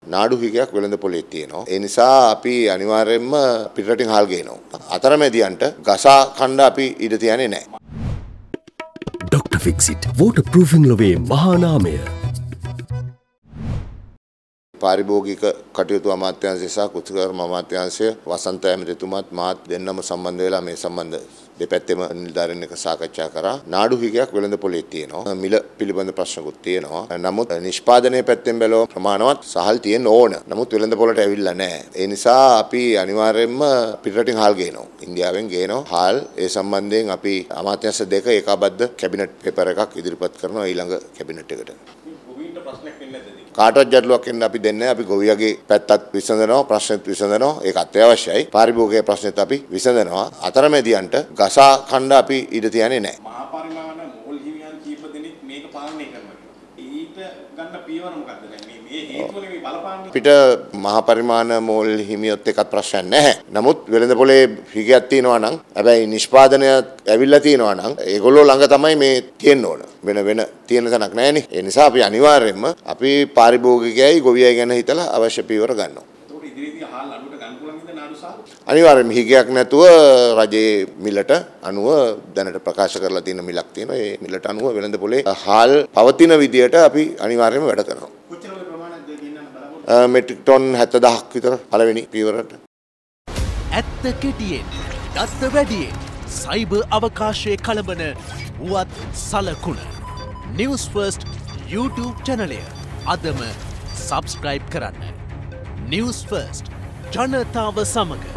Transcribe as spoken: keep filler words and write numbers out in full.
නාඩු හිගයක් වෙළඳ පොලේ තියෙනවා. ඒ නිසා අපි අනිවාර්යයෙන්ම පිටරටින් හාල් ගේනවා. අතරමැදියන්ට ගසා කණ්ඩ අපි ඉඩ තියන්නේ නැහැ. ඩොක්ටර් ෆික්සිට් waterproofing ලොවේ මහා නාමය. පාරිභෝගික කටයුතු අමාත්‍යාංශය සහ කෘෂිකර්ම අමාත්‍යාංශය වසන්ත ඇමතිතුමාත් මාත් දෙන්නම සම්බන්ධ වෙලා මේ සම්බන්ධ දෙපැත්තෙම නිලධාරීන් එක්ක සාකච්ඡා කරා. නාඩු හිගයක් වෙළඳ පොලේ තියෙනවා. මිල පිළිබඳ ප්‍රශ්නකුත් තියෙනවා. නමුත් නිෂ්පාදනයේ පැත්තෙන් බැලුවම ප්‍රමාණවත් සහල් තියෙන්න ඕන. නමුත් වෙළඳ පොලට ඇවිල්ලා නැහැ. ඒ නිසා අපි අනිවාර්යයෙන්ම පිටරටින් හාල් ගේනවා. ඉන්දියාවෙන් ගේනවා හාල්. ඒ සම්බන්ධයෙන් අපි අමාත්‍යාංශ දෙක ඒකාබද්ධ කැබිනට් පේපර් එකක් ඉදිරිපත් කරනවා ඊළඟ කැබිනට් එකට. කාටවත් ගැටලුවක් එන්න අපි දෙන්නේ නැහැ. අපි ගොවියගේ පැත්තත් විසඳනවා, ප්‍රශ්නෙත් විසඳනවා. ඒක අත්‍යවශ්‍යයි. පාරිභෝගික ප්‍රශ්නෙත් අපි විසඳනවා. අතරමැදියන්ට ගසා කණ්ඩ අපි ඉඩ තියන්නේ නැහැ. මහා පරිමාණ මෝල් හිමියන් කීප දෙනෙක් මේක පාලනය කරනවා. ඊට ගන්න පියවර මොකක්ද? දැන් මේ මේ හේතුවනේ මේ බලපාන්නේ. අපිට මහා පරිමාණ මෝල් හිමියොත් එකත් ප්‍රශ්නයක් නැහැ. නමුත් වෙළඳ පොලේ හිගයක් තියෙනවා නම්, හැබැයි නිෂ්පාදනය ඇවිල්ලා තියෙනවා නම්, ඒගොල්ලෝ ළඟ තමයි මේ තියෙන්න ඕන. වෙන වෙන තියෙන තැනක් නැහැනේ. ඒ නිසා අපි අනිවාර්යයෙන්ම අපි පාරිභෝගිකයයි ගොවියයි ගැන හිතලා අවශ්‍ය පියවර ගන්නවා. ඒකට ඉදිරියේදී හාල් අඩුවට ගන්න පුළුවන් නේද නාඩු සාල්? අනිවාර්යයෙන්ම හිගයක් නැතුව රජයේ මිලට අනුව දැනට ප්‍රකාශ කරලා තියෙන මිලක් තියෙනවා. ඒ මිලට අනුව වෙළඳ පොලේ හාල් පවතින විදියට අපි අනිවාර්යයෙන්ම වැඩ කරනවා. කොච්චර වගේ ප්‍රමාණයක්ද ගෙන්නන්න බලාපොරොත්තු? මෙට්‍රික් ටොන් හැත්තෑ දහසක් විතර පළවෙනි පියවරට. ඇත්ත කෙටියෙන්, දත්ත වැඩියෙන්, සයිබර් අවකාශයේ කලබන වුවත් සලකුණ. Newsfirst YouTube චැනලය අදම සබස්ක්‍රයිබ් කරන්න. Newsfirst ජනතාව සමග